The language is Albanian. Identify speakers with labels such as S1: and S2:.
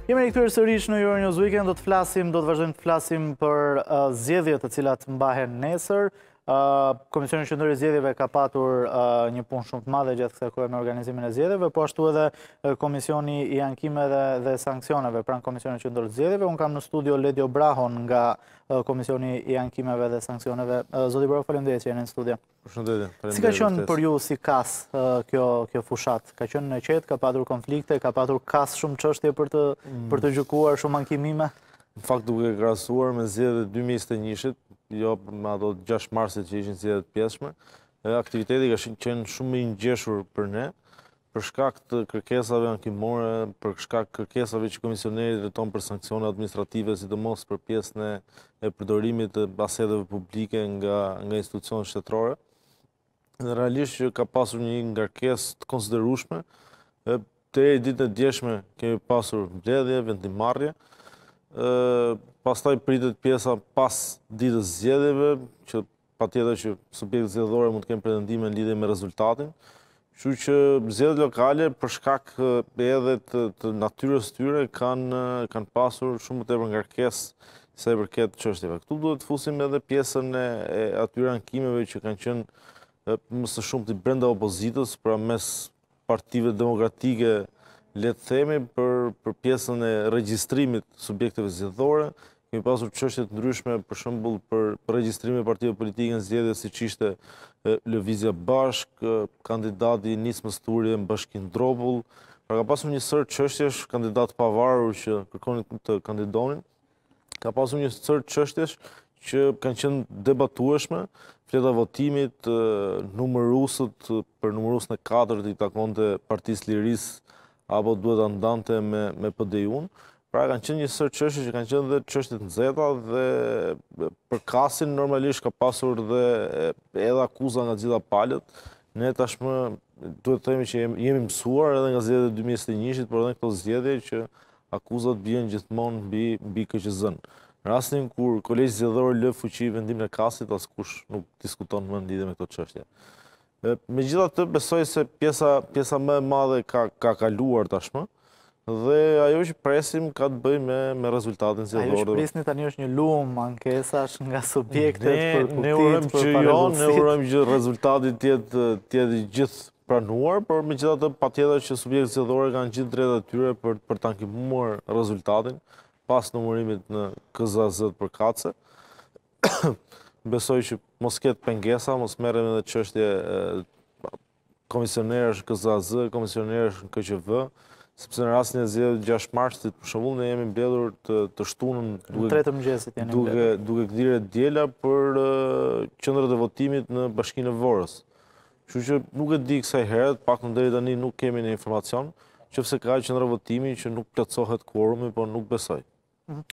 S1: Jemi rikthyer sërish në Euronews Weekend, do të vazhdojmë të flasim për zgjedhjet të cilat mbahen nesër. Komisioni Qendror i Zgjedhjeve ka patur një punë shumë të madhe gjatë kësaj kohe me organizimin e zgjedhjeve, po ashtu edhe Komisioni i Ankimeve dhe Sanksioneve pranë Komisionit Qendror të Zgjedhjeve. Unë kam në studio Ledio Brahon nga Komisioni i Ankimeve dhe Sanksioneve. Zoti Brahon, faleminderit që jeni në studio.
S2: Përshëndetje.
S1: Si ka qenë për ju si kas kjo fushat? Ka qenë në qetë, ka patur konflikte, ka patur kas shumë çështje për të gjykuar, shumë ankimime?
S2: Në fakt duke krahasuar me zgjedhjet 2021-shit, jo me ato 6 marsit që ishin zgjedhjet pjesshme, aktiviteti ka qenë shumë i ngjeshur për ne, për shkak të kërkesave ankimore, për shkak të kërkesave që komisioneri drejton për sanksione administrative, sidomos për pjesën e përdorimit të aseteve publike nga institucionet shtetërore. Dhe realisht që ka pasur një ngarkesë të konsiderueshme. Deri ditën e djeshme kemi pasur mbledhje, vendimarrje. Pastaj pritet pjesa pas ditës zgjedhjeve, që patjetër që subjektet zgjedhore mund të kenë pretendime në lidhje me rezultatin. Kështu që zgjedhjet lokale për shkak edhe të natyrës tyre kanë pasur shumë të tepër ngarkesë sa i përket çështjeve. Këtu duhet të fusim edhe pjesën e atyre ankimeve që kanë qenë më së shumti brenda opozitës, pra mes partive demokratike, le të themi, për pjesën e regjistrimit subjekteve zgjedhore. Kemi pasur çështje të ndryshme, për shembull për regjistrimin e partive politike në zgjedhje, siç ishte Lëvizja Bashkë, kandidati Nis Mështurje në Bashkinë Dropull. Pra ka pasur një sër çështjesh, kandidat pavarur që kërkonin të kandidonin. Ka pasur një sër çështjesh që kanë qenë debatueshme, fleta votimit, numërusët për numërusën e 4 i takonte Partisë Lirisë apo duhet andante me PD-un. Pra kanë qenë një sër çështje që kanë qenë dhe çështje të nxehta dhe për kasin normalisht ka pasur dhe edhe akuza nga gjitha palët. Ne tashmë duhet të themi që jemi mësuar edhe nga zgjedhjet e 2021-shit, por edhe këto zgjedhje që akuzat bien gjithmonë mbi KQZ-n. Në rastin kur Kolegji Zgjedhor lë fuqi vendimin e kasit, askush nuk diskuton më në lidhje me këto çështje. Megjithatë, besoj se pjesa më e madhe ka kaluar tashmë dhe ajo që presim ka të bëjë me rezultatin zgjedhor.
S1: Ajo që prisni tani është një lumë ankesash nga subjektet për kutit,
S2: ne urojmë që ne urojmë që rezultati të jetë i gjithë pranuar, por megjithatë patjetër që subjektet zgjedhore kanë gjithë drejtat e tyre për të ankimuar rezultatin pas numërimit në KZAZ për kace. Besoj që mos ketë pengesa, mos merrem edhe çështje komisionerësh KZAZ, komisionerësh në KQV, sepse në rastin e zgjedhjeve 6 marsit, për shembull, ne jemi mbledhur të shtunën duke gdhire diela për qendrat e votimit në Bashkinë e Vorrës. Kështu që nuk e di kësaj herët, paktën deri tani nuk kemi një informacion, nëse ka qendra votimi që nuk plotësohet kvorumi, por nuk besoj.